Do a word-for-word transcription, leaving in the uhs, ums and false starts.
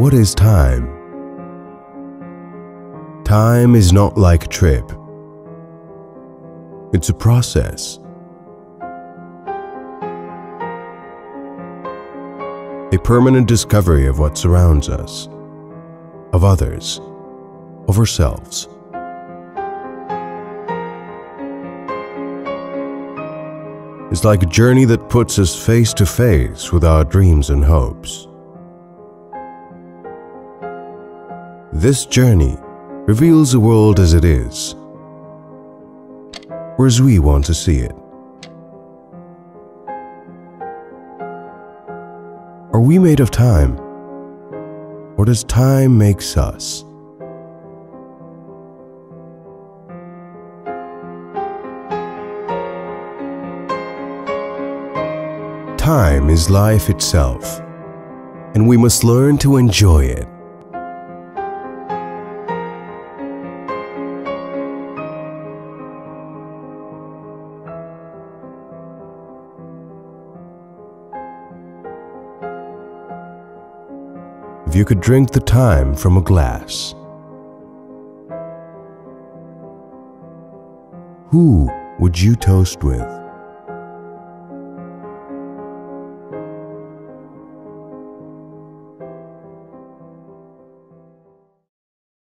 what is time? Time is not like a trip. It's a process. A permanent discovery of what surrounds us, of others, of ourselves. It's like a journey that puts us face to face with our dreams and hopes. This journey reveals the world as it is, or as we want to see it. Are we made of time, or does time make us? Time is life itself, and we must learn to enjoy it. If you could drink the time from a glass, who would you toast with?